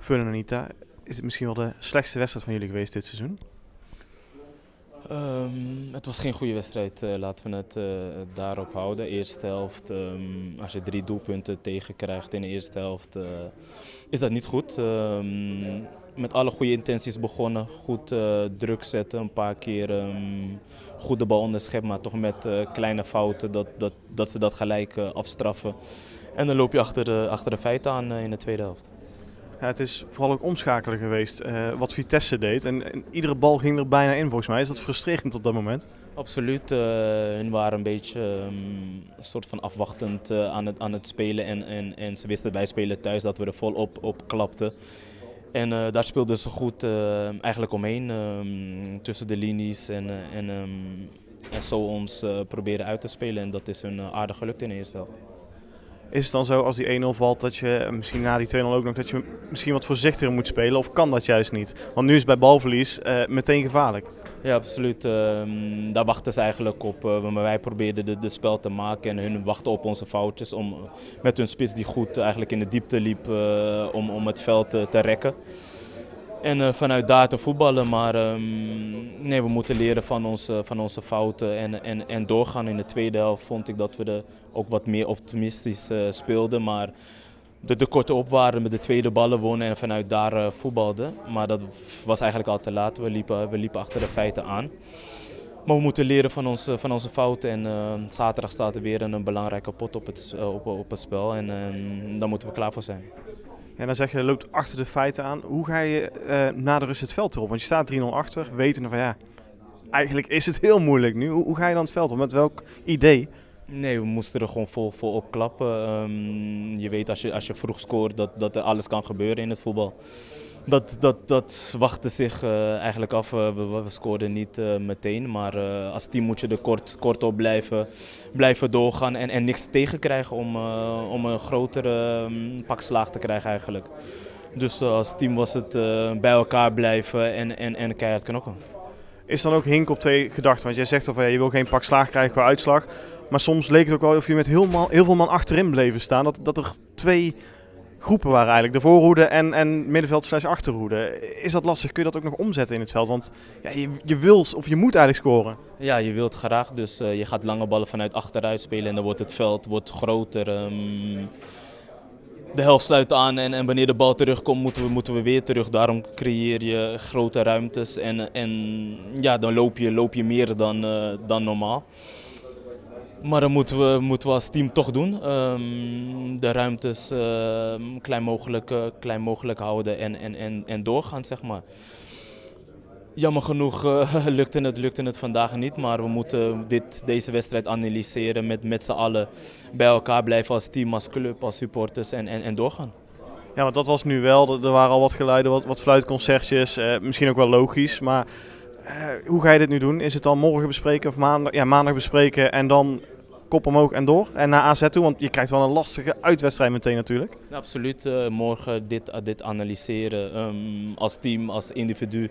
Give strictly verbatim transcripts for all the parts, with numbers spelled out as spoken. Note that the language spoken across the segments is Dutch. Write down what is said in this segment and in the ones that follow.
Fun Anita, is het misschien wel de slechtste wedstrijd van jullie geweest dit seizoen? Um, het was geen goede wedstrijd, uh, laten we het uh, daarop houden. Eerste helft, um, als je drie doelpunten tegenkrijgt in de eerste helft, uh, is dat niet goed. Um, met alle goede intenties begonnen, goed uh, druk zetten, een paar keer um, goed de bal onderschept, maar toch met uh, kleine fouten dat, dat, dat ze dat gelijk uh, afstraffen. En dan loop je achter de, achter de feiten aan uh, in de tweede helft. Ja, het is vooral ook omschakelen geweest, uh, wat Vitesse deed. En, en iedere bal ging er bijna in volgens mij. Is dat frustrerend op dat moment? Absoluut. Uh, hun waren een beetje um, een soort van afwachtend uh, aan, het, aan het spelen. En, en, en ze wisten wij spelen thuis dat we er volop op klapten. En uh, daar speelden ze goed uh, eigenlijk omheen, um, tussen de linies. En, uh, en, um, en zo ons uh, proberen uit te spelen. En dat is hun uh, aardig gelukt in de eerste helft. Is het dan zo als die één nul valt dat je misschien na die twee nul ook nog dat je misschien wat voorzichtiger moet spelen? Of kan dat juist niet? Want nu is het bij balverlies uh, meteen gevaarlijk. Ja, absoluut. Uh, daar wachten ze eigenlijk op. Uh, maar wij probeerden de, de spel te maken en hun wachten op onze foutjes. Om, met hun spits die goed eigenlijk in de diepte liep uh, om, om het veld uh, te rekken. En uh, vanuit daar te voetballen, maar um, nee, we moeten leren van onze, van onze fouten en, en, en doorgaan. In de tweede helft vond ik dat we er ook wat meer optimistisch uh, speelden, maar de, de korte op waren met de tweede ballen wonnen en vanuit daar uh, voetbalden. Maar dat was eigenlijk al te laat, we liepen, we liepen achter de feiten aan. Maar we moeten leren van onze, van onze fouten en uh, zaterdag staat er weer een, een belangrijke pot op het, uh, op, op het spel en uh, daar moeten we klaar voor zijn. Ja, dan zeg je, je loopt achter de feiten aan. Hoe ga je uh, na de rust het veld erop? Want je staat drie nul achter, wetende van ja, eigenlijk is het heel moeilijk nu. Hoe, hoe ga je dan het veld op? Met welk idee? Nee, we moesten er gewoon vol, vol op klappen. Um, je weet als je, als je vroeg scoort dat, dat er alles kan gebeuren in het voetbal. Dat, dat, dat wachtte zich uh, eigenlijk af. Uh, we, we scoorden niet uh, meteen, maar uh, als team moet je er kort, kort op blijven, blijven doorgaan en, en niks tegenkrijgen om, uh, om een grotere um, pak slaag te krijgen eigenlijk. Dus uh, als team was het uh, bij elkaar blijven en, en, en keihard knokken. Is dan ook hink op twee gedachten? Want jij zegt al van ja, je wil geen pak slaag krijgen qua uitslag. Maar soms leek het ook wel of je met heel, man, heel veel man achterin bleven staan. Dat, dat er twee groepen waren eigenlijk. De voorhoede en, en middenveld slash achterhoede. Is dat lastig? Kun je dat ook nog omzetten in het veld? Want ja, je, je wil of je moet eigenlijk scoren. Ja, je wilt graag. Dus uh, je gaat lange ballen vanuit achteruit spelen en dan wordt het veld wordt groter. Um, de helft sluit aan en, en wanneer de bal terugkomt moeten we, moeten we weer terug. Daarom creëer je grote ruimtes en, en ja, dan loop je, loop je meer dan, uh, dan normaal. Maar dat moeten we, moeten we als team toch doen. Um, de ruimtes uh, klein, mogelijk, uh, klein mogelijk houden en, en, en, en doorgaan, zeg maar. Jammer genoeg uh, lukte, het, lukte het vandaag niet, maar we moeten dit, deze wedstrijd analyseren met, met z'n allen bij elkaar blijven als team, als club, als supporters en, en, en doorgaan. Ja, want dat was nu wel. Er waren al wat geluiden, wat, wat fluitconcertjes, uh, misschien ook wel logisch. Maar uh, hoe ga je dit nu doen? Is het dan morgen bespreken of maandag, ja, maandag bespreken en dan kop omhoog en door? En naar A Z toe, want je krijgt wel een lastige uitwedstrijd meteen natuurlijk. Ja, absoluut. Uh, morgen dit, uh, dit analyseren um, als team, als individu.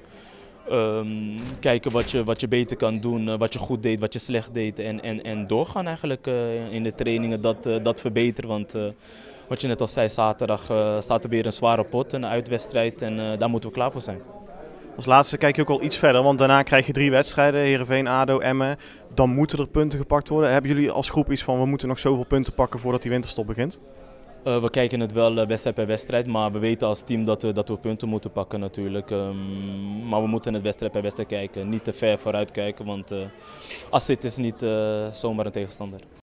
Um, kijken wat je, wat je beter kan doen, uh, wat je goed deed, wat je slecht deed en, en, en doorgaan eigenlijk uh, in de trainingen, dat, uh, dat verbeteren. Want uh, wat je net al zei, zaterdag uh, staat er weer een zware pot, een uitwedstrijd en uh, daar moeten we klaar voor zijn. Als laatste kijk je ook al iets verder, want daarna krijg je drie wedstrijden, Heerenveen, A D O, Emmen. Dan moeten er punten gepakt worden. Hebben jullie als groep iets van, we moeten nog zoveel punten pakken voordat die winterstop begint? Uh, we kijken het wel uh, wedstrijd per wedstrijd, maar we weten als team dat we, dat we punten moeten pakken natuurlijk. Um, maar we moeten het wedstrijd per wedstrijd kijken, niet te ver vooruit kijken, want uh, A Z is niet uh, zomaar een tegenstander.